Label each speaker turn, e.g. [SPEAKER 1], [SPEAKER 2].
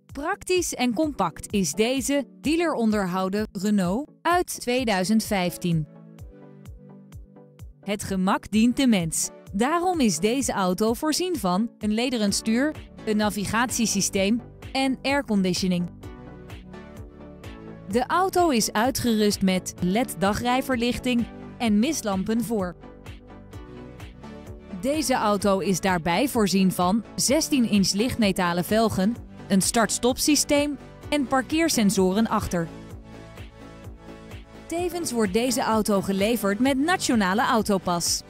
[SPEAKER 1] Praktisch en compact is deze dealeronderhouden Renault uit 2015. Het gemak dient de mens. Daarom is deze auto voorzien van een lederen stuur, een navigatiesysteem en airconditioning. De auto is uitgerust met LED-dagrijverlichting en mistlampen voor. Deze auto is daarbij voorzien van 16-inch lichtmetalen velgen, een start-stop systeem en parkeersensoren achter. Tevens wordt deze auto geleverd met Nationale Autopas.